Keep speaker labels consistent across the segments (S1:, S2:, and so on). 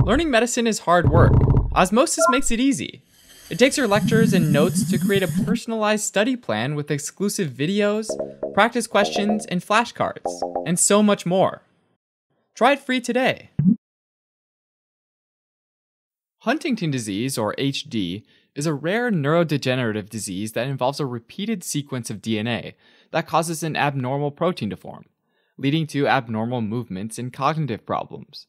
S1: Learning medicine is hard work. Osmosis makes it easy. It takes your lectures and notes to create a personalized study plan with exclusive videos, practice questions, and flashcards, and so much more. Try it free today. Huntington disease, or HD, is a rare neurodegenerative disease that involves a repeated sequence of DNA that causes an abnormal protein to form, leading to abnormal movements and cognitive problems.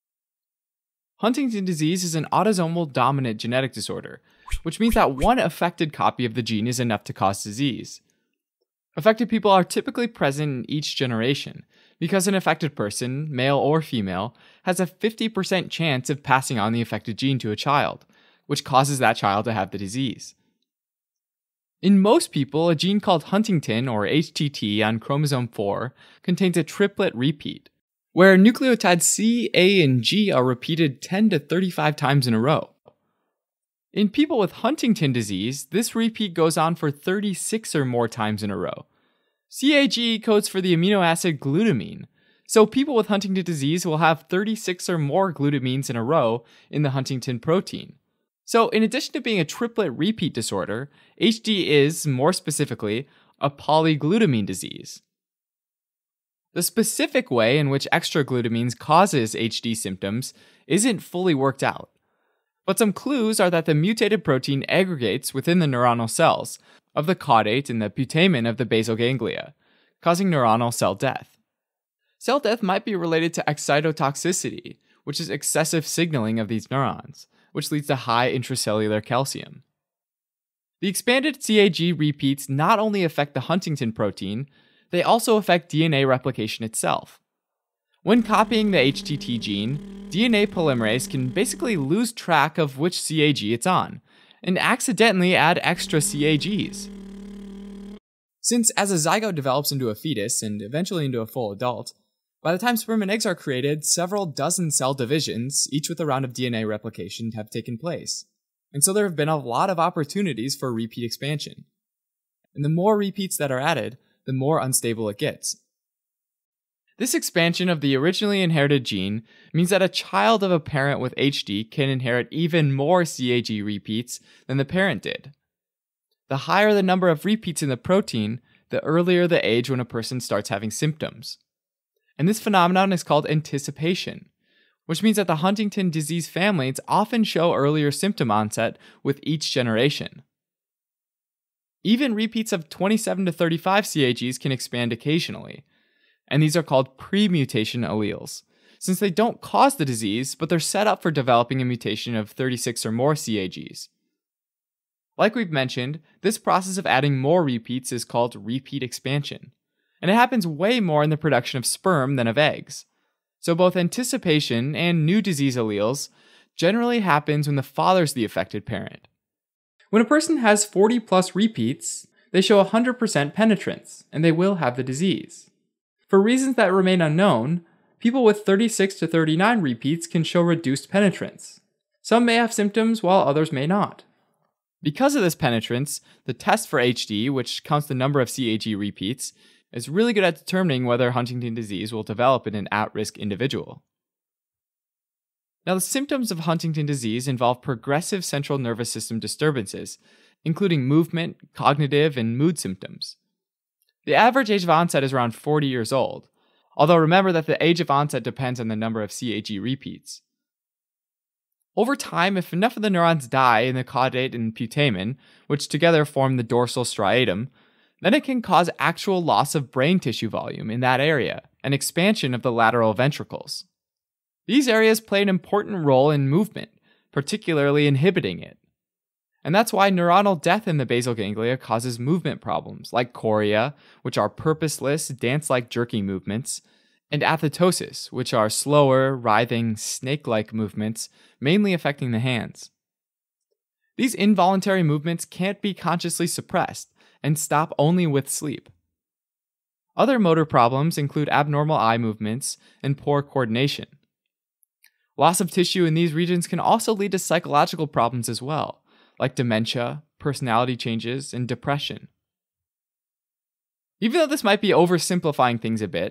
S1: Huntington disease is an autosomal dominant genetic disorder, which means that one affected copy of the gene is enough to cause disease. Affected people are typically present in each generation, because an affected person, male or female, has a 50% chance of passing on the affected gene to a child, which causes that child to have the disease. In most people, a gene called Huntington, or HTT, on chromosome 4 contains a triplet repeat, where nucleotides C, A, and G are repeated 10 to 35 times in a row. In people with Huntington disease, this repeat goes on for 36 or more times in a row. CAG codes for the amino acid glutamine, so people with Huntington disease will have 36 or more glutamines in a row in the Huntington protein. So in addition to being a triplet repeat disorder, HD is, more specifically, a polyglutamine disease. The specific way in which extra glutamines causes HD symptoms isn't fully worked out, but some clues are that the mutated protein aggregates within the neuronal cells of the caudate and the putamen of the basal ganglia, causing neuronal cell death. Cell death might be related to excitotoxicity, which is excessive signaling of these neurons, which leads to high intracellular calcium. The expanded CAG repeats not only affect the Huntington protein, they also affect DNA replication itself. When copying the HTT gene, DNA polymerase can basically lose track of which CAG it's on, and accidentally add extra CAGs. Since as a zygote develops into a fetus and eventually into a full adult, by the time sperm and eggs are created, several dozen cell divisions, each with a round of DNA replication, have taken place. And so there have been a lot of opportunities for repeat expansion. And the more repeats that are added, the more unstable it gets. This expansion of the originally inherited gene means that a child of a parent with HD can inherit even more CAG repeats than the parent did. The higher the number of repeats in the protein, the earlier the age when a person starts having symptoms. And this phenomenon is called anticipation, which means that the Huntington disease families often show earlier symptom onset with each generation. Even repeats of 27 to 35 CAGs can expand occasionally, and these are called pre-mutation alleles, since they don't cause the disease, but they're set up for developing a mutation of 36 or more CAGs. Like we've mentioned, this process of adding more repeats is called repeat expansion, and it happens way more in the production of sperm than of eggs. So both anticipation and new disease alleles generally happens when the father's the affected parent. When a person has 40 plus repeats, they show 100% penetrance, and they will have the disease. For reasons that remain unknown, people with 36 to 39 repeats can show reduced penetrance. Some may have symptoms while others may not. Because of this penetrance, the test for HD, which counts the number of CAG repeats, is really good at determining whether Huntington disease will develop in an at-risk individual. Now, the symptoms of Huntington disease involve progressive central nervous system disturbances, including movement, cognitive, and mood symptoms. The average age of onset is around 40 years old, although remember that the age of onset depends on the number of CAG repeats. Over time, if enough of the neurons die in the caudate and putamen, which together form the dorsal striatum, then it can cause actual loss of brain tissue volume in that area and expansion of the lateral ventricles. These areas play an important role in movement, particularly inhibiting it. And that's why neuronal death in the basal ganglia causes movement problems like chorea, which are purposeless, dance-like jerking movements, and athetosis, which are slower, writhing, snake-like movements, mainly affecting the hands. These involuntary movements can't be consciously suppressed and stop only with sleep. Other motor problems include abnormal eye movements and poor coordination. Loss of tissue in these regions can also lead to psychological problems as well, like dementia, personality changes, and depression. Even though this might be oversimplifying things a bit,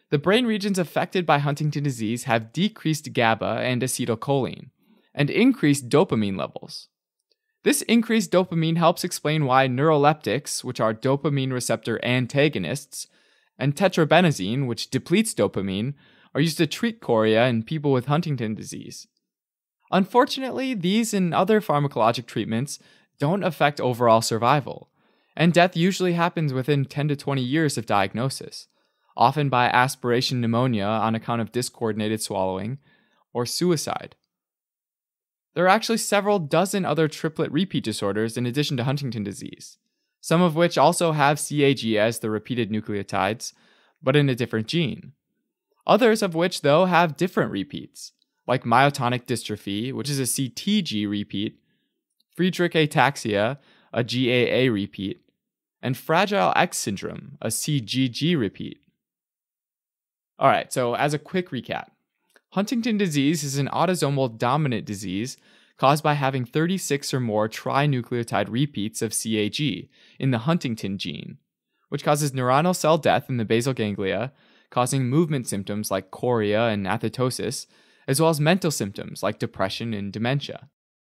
S1: The brain regions affected by Huntington disease have decreased GABA and acetylcholine, and increased dopamine levels. This increased dopamine helps explain why neuroleptics, which are dopamine receptor antagonists, and tetrabenazine, which depletes dopamine, are used to treat chorea in people with Huntington disease. Unfortunately, these and other pharmacologic treatments don't affect overall survival, and death usually happens within 10 to 20 years of diagnosis, often by aspiration pneumonia on account of discoordinated swallowing, or suicide. There are actually several dozen other triplet repeat disorders in addition to Huntington disease, some of which also have CAG as the repeated nucleotides, but in a different gene. Others of which, though, have different repeats, like myotonic dystrophy, which is a CTG repeat, Friedreich ataxia, a GAA repeat, and Fragile X syndrome, a CGG repeat. Alright, so as a quick recap, Huntington disease is an autosomal dominant disease caused by having 36 or more trinucleotide repeats of CAG in the Huntington gene, which causes neuronal cell death in the basal ganglia, causing movement symptoms like chorea and athetosis, as well as mental symptoms like depression and dementia.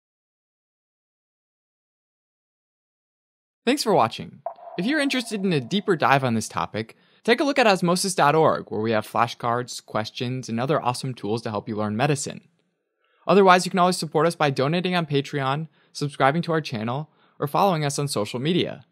S1: Thanks for watching. If you're interested in a deeper dive on this topic, take a look at osmosis.org, where we have flashcards, questions, and other awesome tools to help you learn medicine. Otherwise, you can always support us by donating on Patreon, subscribing to our channel, or following us on social media.